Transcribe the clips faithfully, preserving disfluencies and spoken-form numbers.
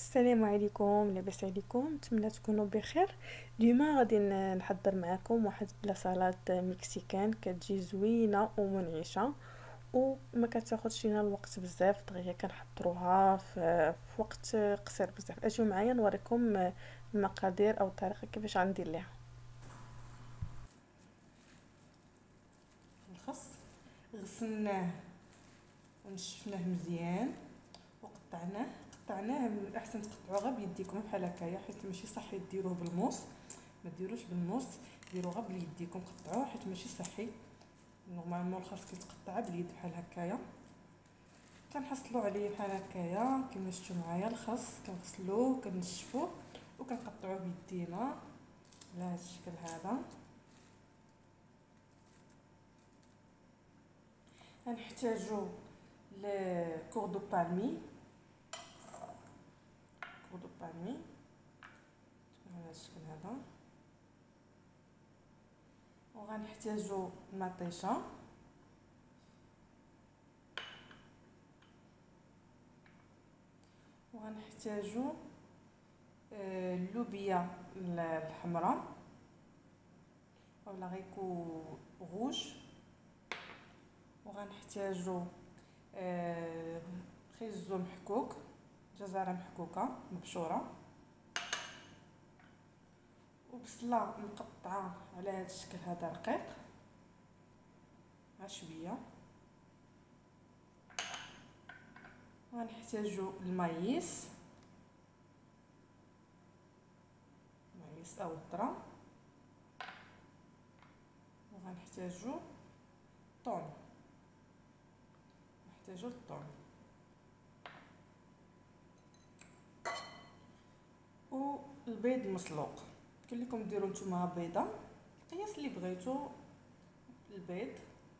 السلام عليكم، لاباس عليكم؟ نتمنى تكونوا بخير. اليوم غادي ن- نحضر معكم واحد بلا سلطه مكسيكان كتجي زوينه ومنعشه وما كتاخذش لينا الوقت بزاف، دغيا كنحضروها في, في وقت قصير بزاف. اجيو معايا نوريكم المقادير او الطريقه كيفاش غندير ليها. الخس غسلناه ونشفناه مزيان وقطعناه قطعناه من الاحسن تقطعوه غير بيديكم بحال هكايا، حيت ماشي صحي ديروه بالموس، ما ديروش بالموس، ديروه غير بيديكم قطعوه حيت ماشي صحي. نورمالمون الخس كيتقطع باليد بحال هكايا، كنحصلوا عليه بحال هكايا كما شفتوا معايا. الخس كنغسلوه كنشفوه وكنقطعوه بيدينا على هذا الشكل هذا. غنحتاجو لكور دو بالمي، كور دو بالمي على هذا الشكل هذا، وغنحتاجو المطيشه، وغنحتاجو آه اللوبيا الحمراء اولا غيكو غوج، وغنحتاجو آه خيزو محكوك، جزره محكوكه مبشوره، وبصله مقطعه على هذا الشكل هذا رقيق مع شويه. غنحتاجو المايس، مايس او الذره، وغنحتاجو الثوم، نحتاجو الثوم والبيض مسلوق. قلت لكم ديروا نتوما بيضه القياس اللي بغيتو البيض،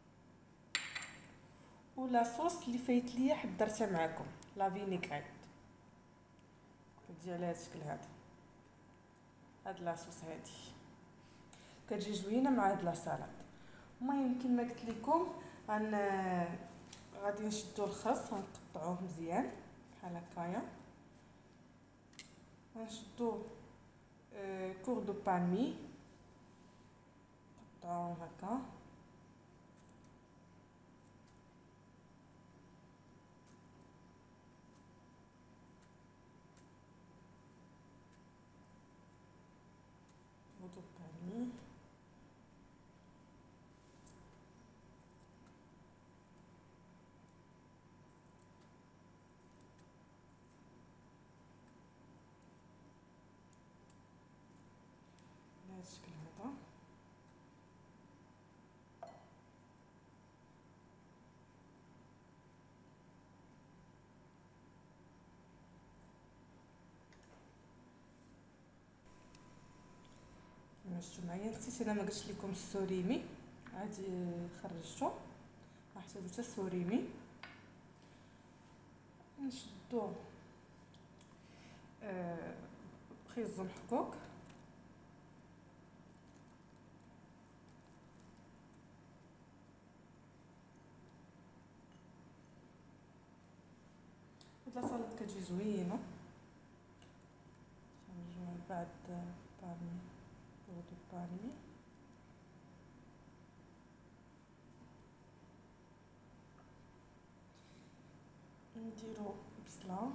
ولا صوص اللي فايت ليا حضرتها معكم لا فينيغريت كتجي على هذا الشكل هذا. هاد لاصوص هادي كتجي زوينه مع هاد لاصالاد. المهم كما قلت لكم غن غادي نشدو الخس غنقطعوه مزيان بحال هكايا، غنشدو آه كور دو بالمي نقطعوه هكا، كور دو بالمي على هذا الشكل هذا. كما شفتوا معايا نسيت انا ما قلتش لكم السوريمي، عادي خرجته، غنحتاجو حتى السوريمي. نشدو آه خيزو محكوك، هاد لاصالاد كتجي زوينه. نخرجو من بعد بالمي كور دو بالمي، نديرو بصله،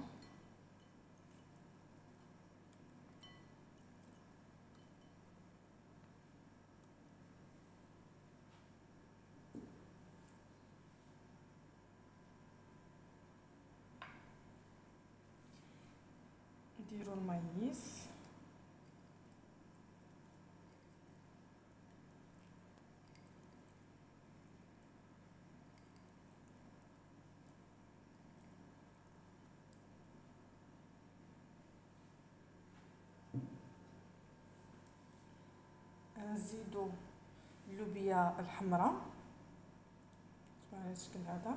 نديرو المايس، نزيدو اللوبيا الحمراء على الشكل هذا،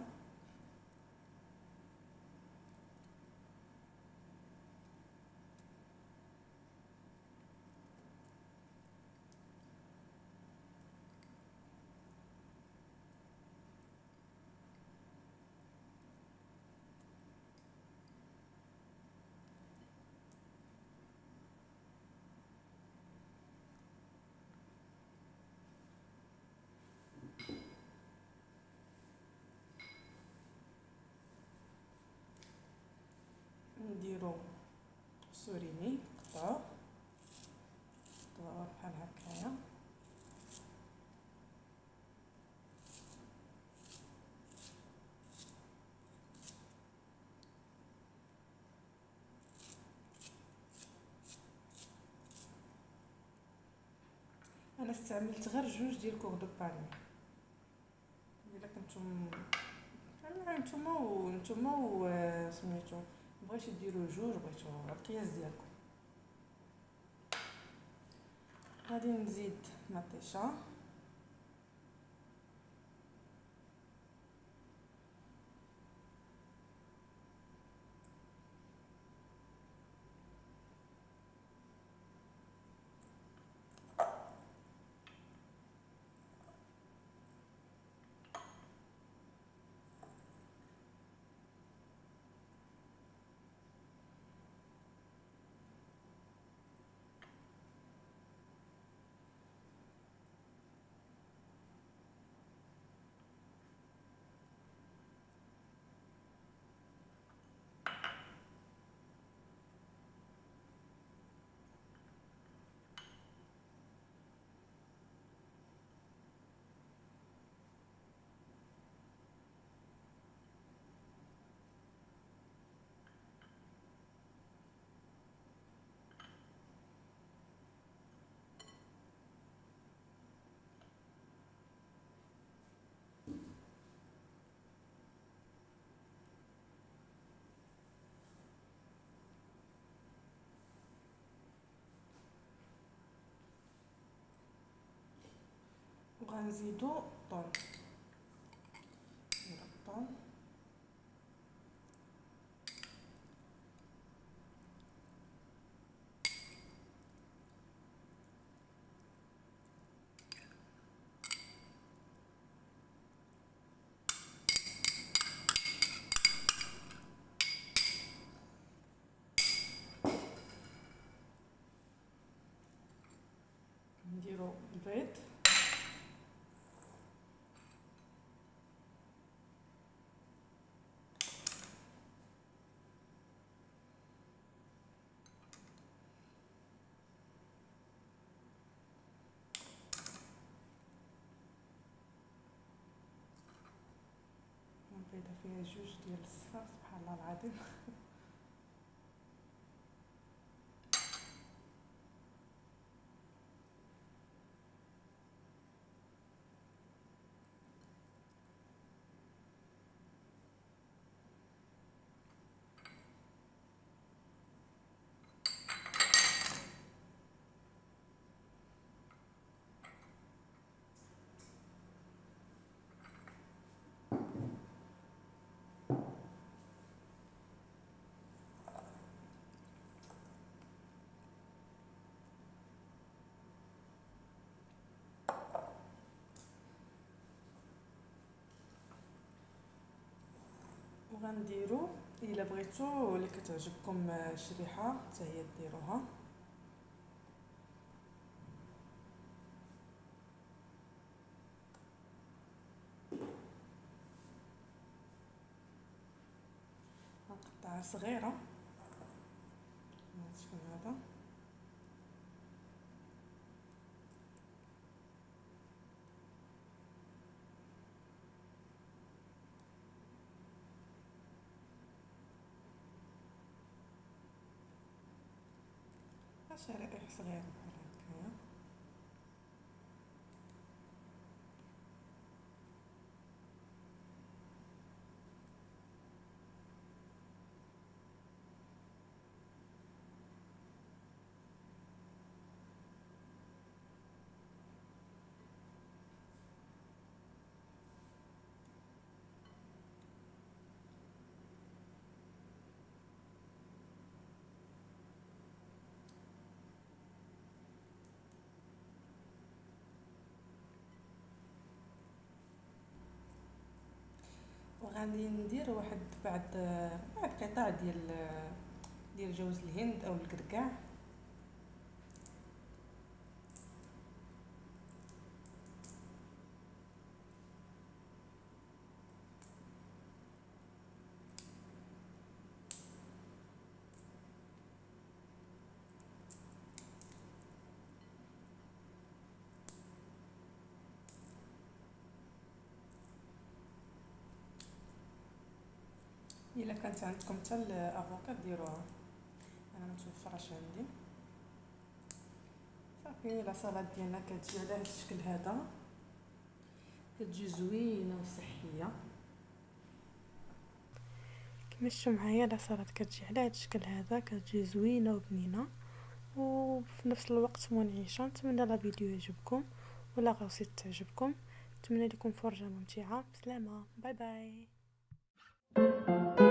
السوريني قطعوه قطعوه بحال هكايا. انا استعملت غير جوج ديال كوردو باني. الا كنتم انا نتوما ونتوما وسميتو بغيتو ديروا جوج بغيتو القياس ديالكم. غادي نزيد مطيشه وغنزيدو الطون. الطون نديرو البيض البيضه فيها جوج ديال الصفار سبحان الله العظيم. وغنديرو الا بغيتو اللي كتعجبكم الشريحه حتى هي ديروها. غنقطعها صغيره شكون هذا. شرائح صغيره بحال هكايا. وغادي ندير واحد بعد بعد قطع ديال ديال جوز الهند او الكركاع. الا كانت عندكم حتى الافوكا ديروها، انا متوفراش عندي. صافي لا سلطه ديالنا كتجي على هذا الشكل هذا، كتجي زوينه وصحيه. كما شفتوا معايا لا سلطه كتجي على هذا الشكل هذا، كتجي زوينه وبنينه وفي نفس الوقت منعشه. نتمنى لا فيديو يعجبكم ولا غوصيت تعجبكم. نتمنى لكم فرجه ممتعه. بسلامه، باي باي.